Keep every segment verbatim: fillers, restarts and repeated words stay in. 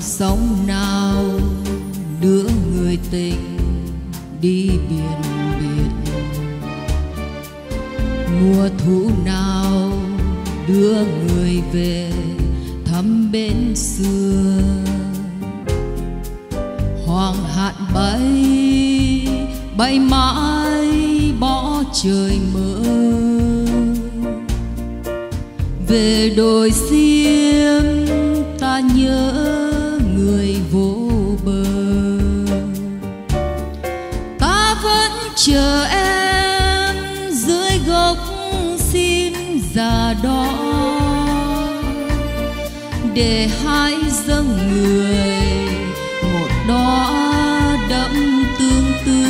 sóng nào đưa người tình đi biển biệt, mùa thu nào đưa người về thăm bên xưa. Hoàng hạn bay bay mãi bỏ trời mơ, về đồi xiêm ta nhớ người vô bờ. Ta vẫn chờ em dưới gốc sim già đó, để hái dâng người một đóa đẫm tương tư.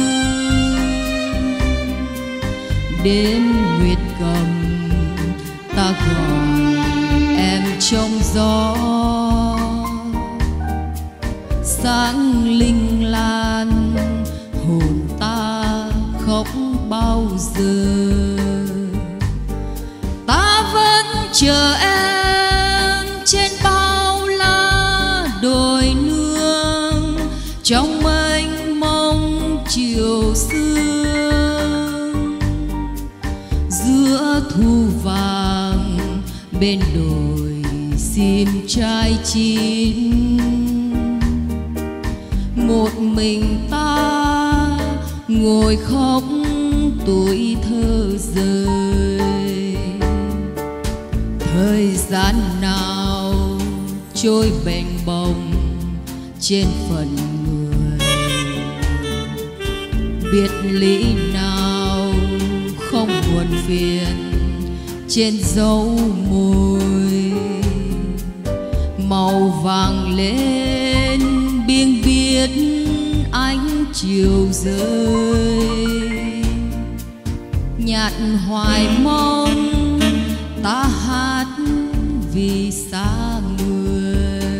Đêm nguyệt cầm ta gọi em trong gió, sáng linh lan hồn ta khóc bao giờ. Ta vẫn chờ em trên bao la đồi nương, trong mênh mông chiều sương. Giữa thu vàng bên đồi sim trai chín, một mình ta ngồi khóc tuổi thơ rơi. Thời gian nào trôi bềnh bồng trên phận người, biệt ly nào không buồn phiền trên dấu môi. Màu vàng lên biêng biết ánh chiều rơi, nhạt hoài mong ta hát vì xa người.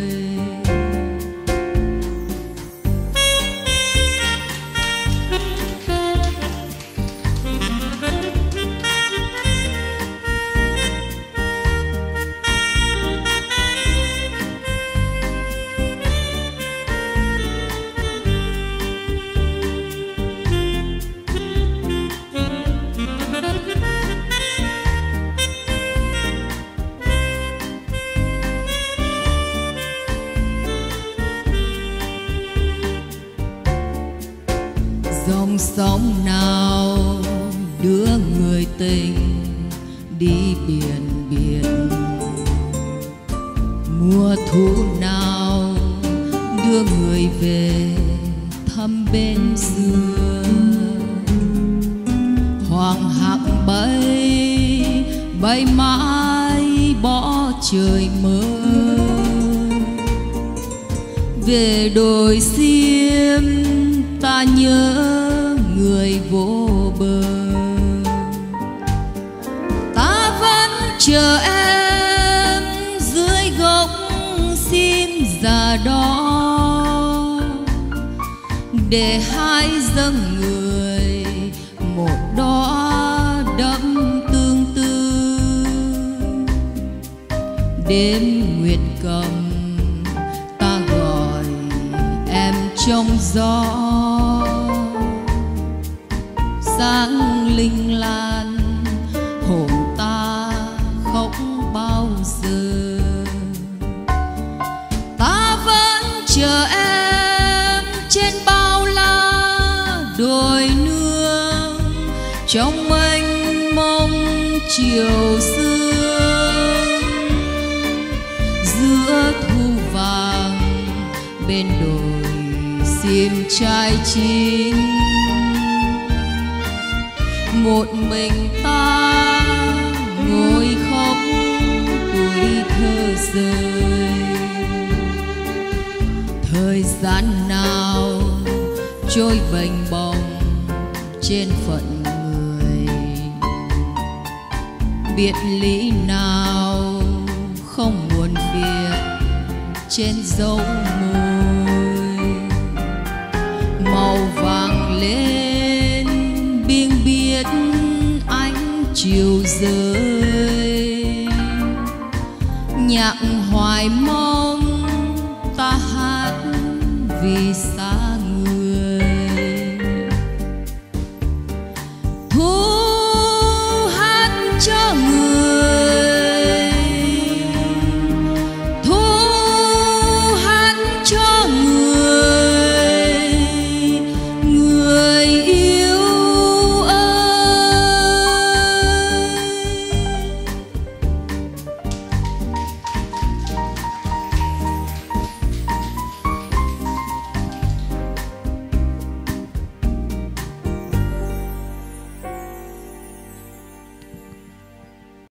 Dòng sóng nào đưa người tình đi biển biển, mùa thu nào đưa người về thăm bên xưa. Hoàng hạc bay bay mãi bỏ trời mơ, về đồi xiêm ta nhớ người vô bờ. Ta vẫn chờ em dưới gốc sim già đó, để hái dâng người một đóa đẫm tương tư. Đêm nguyệt cầm ta gọi em trong gió, sáng linh lan hồn ta khóc bao giờ. Ta vẫn chờ em trên bao la đồi nương, trong mênh mông chiều sương. Giữa thu vàng bên đồi sim trai chín, một mình ta ngồi khóc tuổi thơ rơi. Thời gian nào trôi bềnh bồng trên phận người, biệt ly nào không buồn phiền trên dấu môi. Màu vàng lên biêng biết ánh chiều rơi, nhạc hoài mong ta hát vì